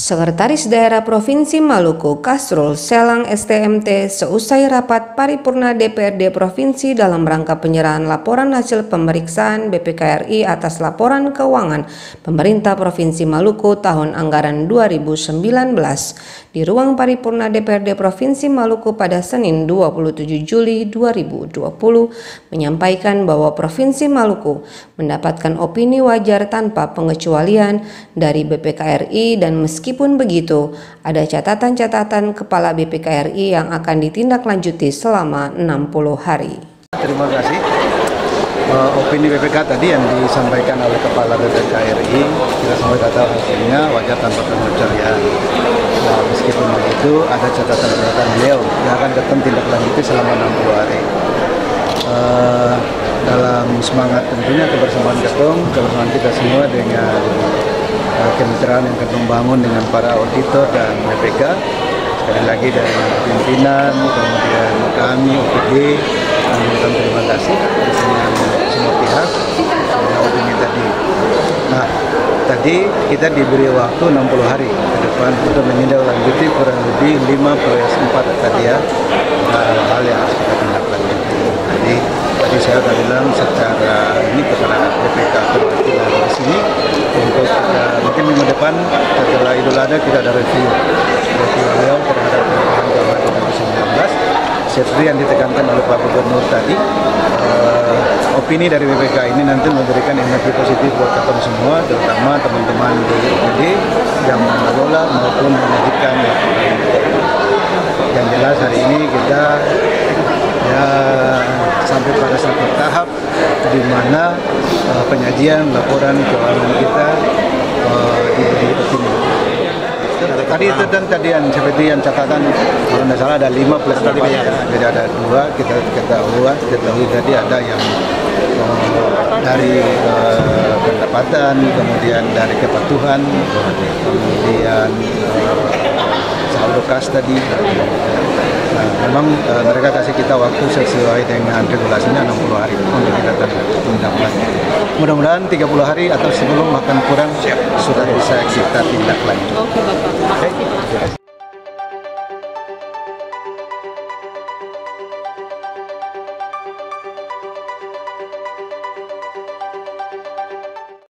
Sekretaris Daerah Provinsi Maluku Kasrul Selang STMT seusai rapat paripurna DPRD Provinsi dalam rangka penyerahan laporan hasil pemeriksaan BPKRI atas laporan keuangan pemerintah Provinsi Maluku tahun anggaran 2019 di ruang paripurna DPRD Provinsi Maluku pada Senin 27 Juli 2020 menyampaikan bahwa Provinsi Maluku mendapatkan opini wajar tanpa pengecualian dari BPKRI dan meskipun begitu, ada catatan-catatan Kepala BPKRI yang akan ditindaklanjuti selama 60 hari. Terima kasih. Opini BPK tadi yang disampaikan oleh Kepala BPKRI, kita semua kata hasilnya wajar tanpa pengecualian. Nah, meskipun begitu, ada catatan-catatan beliau yang akan datang tindaklanjuti selama 60 hari. Dalam semangat tentunya kebersamaan kita semua dengan kemitraan yang akan membangun dengan para auditor dan BPK, sekali lagi dari pimpinan, kemudian kami, OPD, mengucapkan terima kasih dengan semua pihak dengan opini tadi. Nah, tadi kita diberi waktu 60 hari ke depan untuk menindaklanjuti kurang lebih 5+4 tadi ya, hal yang harus kita tindaklanjuti. Jadi tadi saya sudah bilang secara ini kepada BPK perwakilan di sini untuk mungkin minggu depan setelah Idul Adha kita ada review beliau terhadap anggaran 2019 seperti yang ditekankan oleh Pak Gubernur tadi. Opini dari BPK ini nanti memberikan energi positif buat kita semua, terutama teman-teman di OPD yang mengelola maupun menyajikan laporan. Yang jelas hari ini kita ya sampai pada satu tahap di mana penyajian laporan keuangan kita diberi opini. Tadi itu dan tadi yang seperti yang catatan kalau tidak salah ada 5+4 ya. Jadi ada 2 kita ketahui tadi ada yang dari pendapatan, kemudian dari kepatuhan, kemudian saldo kas tadi. Nah, memang mereka kasih kita waktu sesuai dengan regulasinya 60 hari untuk kita tindaklanjuti. Mudah-mudahan 30 hari atau sebelum makan kurang sudah bisa kita tindaklanjuti. Oke, Bapak. Terima kasih.